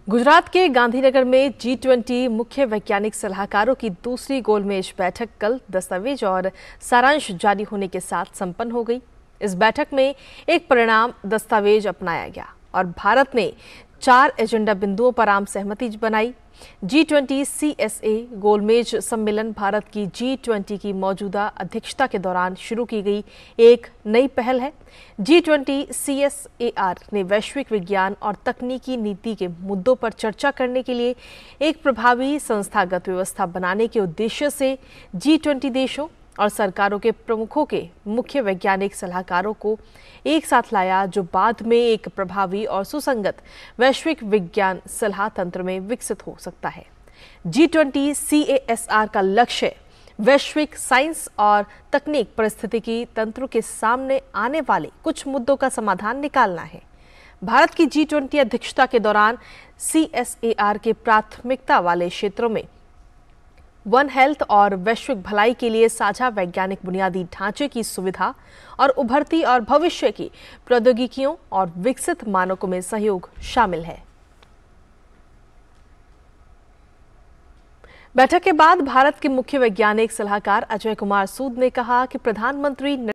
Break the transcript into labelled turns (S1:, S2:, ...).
S1: गुजरात के गांधीनगर में G20 मुख्य वैज्ञानिक सलाहकारों की दूसरी गोलमेज बैठक कल दस्तावेज और सारांश जारी होने के साथ संपन्न हो गई। इस बैठक में एक परिणाम दस्तावेज अपनाया गया और भारत ने 4 एजेंडा बिंदुओं पर आम सहमति बनाई। G20 CSA गोलमेज सम्मेलन भारत की G20 की मौजूदा अध्यक्षता के दौरान शुरू की गई एक नई पहल है। G20 CSAR ने वैश्विक विज्ञान और तकनीकी नीति के मुद्दों पर चर्चा करने के लिए एक प्रभावी संस्थागत व्यवस्था बनाने के उद्देश्य से G20 देशों और सरकारों के प्रमुखों के मुख्य वैज्ञानिक सलाहकारों को एक साथ लाया, जो बाद में एक प्रभावी और सुसंगत वैश्विक विज्ञान सलाह तंत्र में विकसित हो सकता है। G20 CSAR का लक्ष्य वैश्विक साइंस और तकनीक पारिस्थितिकी तंत्रों के सामने आने वाले कुछ मुद्दों का समाधान निकालना है। भारत की G20 अध्यक्षता के दौरान CSAR के प्राथमिकता वाले क्षेत्रों में वन हेल्थ और वैश्विक भलाई के लिए साझा वैज्ञानिक बुनियादी ढांचे की सुविधा और उभरती और भविष्य की प्रौद्योगिकियों और विकसित मानकों में सहयोग शामिल है। बैठक के बाद भारत के मुख्य वैज्ञानिक सलाहकार अजय कुमार सूद ने कहा कि प्रधानमंत्री